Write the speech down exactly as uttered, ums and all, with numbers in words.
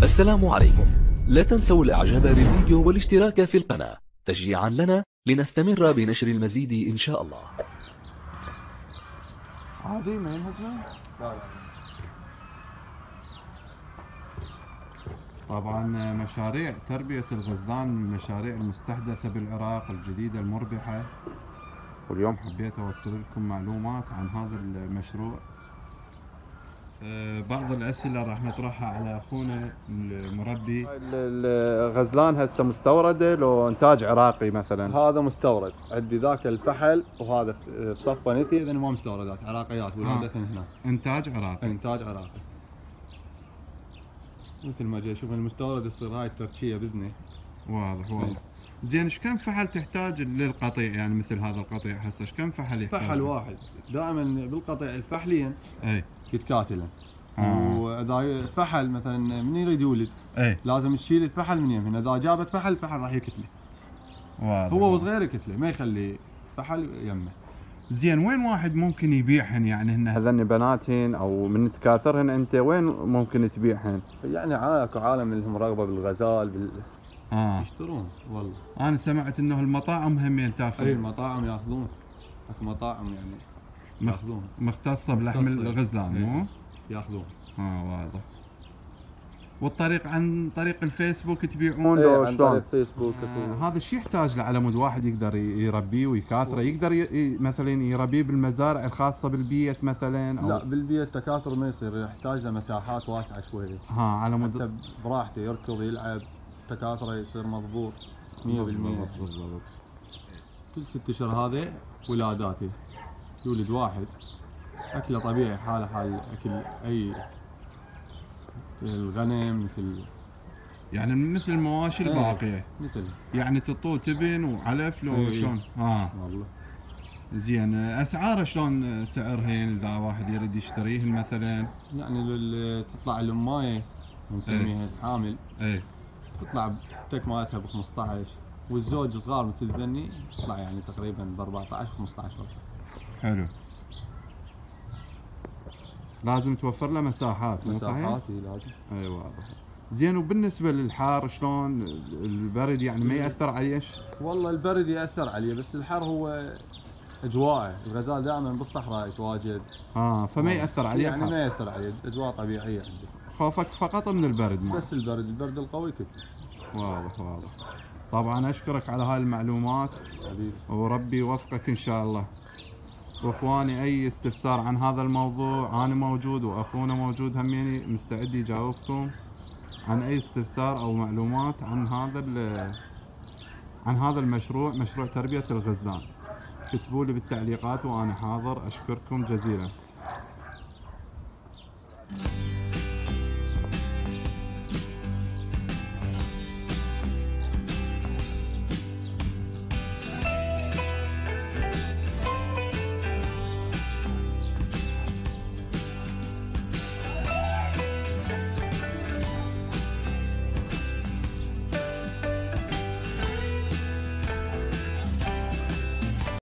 السلام عليكم. لا تنسوا الاعجاب بالفيديو والاشتراك في القناة تشجيعا لنا لنستمر بنشر المزيد ان شاء الله. عادي ما ينهزم. طبعا مشاريع تربية الغزلان من المشاريع المستحدثة بالعراق الجديدة المربحة، واليوم حبيت أوصل لكم معلومات عن هذا المشروع. بعض الأسئلة راح نطرحها على أخونا المربي. الغزلان هسه مستوردة لو إنتاج عراقي مثلا؟ هذا مستورد، عندي ذاك الفحل وهذا بصفة نتي، إذا ما مستوردات عراقيات ولادتهن هنا. إنتاج عراقي. إنتاج عراقي. مثل ما جاي شوف المستورد يصير هاي التركية بإذنه. واضح واضح. زين ايش كم فحل تحتاج للقطيع؟ يعني مثل هذا القطيع هسه ايش كم فحل يحتاج؟ فحل واحد دائما بالقطيع الفحليا اي يتكاتلن. آه. واذا فحل مثلا من يريد يولد اي لازم تشيل الفحل من يمه، اذا جابت فحل الفحل راح يكتله. واضح. هو وصغير يكتله، ما يخلي فحل يمه. زين وين واحد ممكن يبيعهن؟ يعني هن هذن بناتهن او من تكاثرهن انت وين ممكن تبيعهن؟ يعني اكو عالم اللي لهم رغبه بالغزال بال اه يشترون والله. انا سمعت انه المطاعم همين تاخذ. اي المطاعم ياخذون، اكو مطاعم يعني ياخذون مختصه بلحم الغزلان مو؟ ياخذون. اه واضح. والطريق عن طريق الفيسبوك تبيعون ايه لو عن شلون؟ طريق فيسبوك. آه هذا الشيء يحتاج له على مود واحد يقدر يربيه ويكاثره، يقدر ي... مثلا يربيه بالمزارع الخاصه بالبيت مثلا او لا بالبيت تكاثر ما يصير، يحتاج له مساحات واسعه شويه. ها على مود حتى براحته يركض يلعب، تكاثره يصير مضبوط مية بالمية. بالضبط. كل ست اشهر هذا ولاداته، يولد واحد اكله طبيعي حاله حال اكل اي الغنم مثل، يعني مثل المواشي الباقيه. ايه مثل يعني تطو تبن وعلف لو ايه شلون؟ اه والله. زين اسعاره شلون سعرهن اذا واحد يريد يشتريهن مثلا؟ يعني تطلع الامايه ونسميها ايه. الحامل. ايه تطلع التك مالتها ب خمسطعش، والزوج صغار مثل ذني تطلع يعني تقريبا ب أربعطعش خمسطعش. حلو. لازم توفر له مساحات مو صحيح؟ مساحات اي لازم. اي واضح. زين وبالنسبه للحار شلون؟ البرد يعني ما ياثر عليه؟ والله البرد ياثر عليه، بس الحر هو اجواءه، الغزال دائما بالصحراء يتواجد. اه فما ياثر عليه يعني الحر. ما ياثر عليه، اجواء طبيعيه عنده. خوفك فقط من البرد ما. بس البرد، البرد القوي كثير. واضح واضح. طبعا اشكرك على هاي المعلومات حبيبي، وربي يوفقك ان شاء الله. واخواني اي استفسار عن هذا الموضوع انا موجود واخونا موجود هميني مستعد يجاوبكم عن اي استفسار او معلومات عن هذا عن هذا المشروع، مشروع تربية الغزلان. اكتبوا لي بالتعليقات وانا حاضر. اشكركم جزيلا.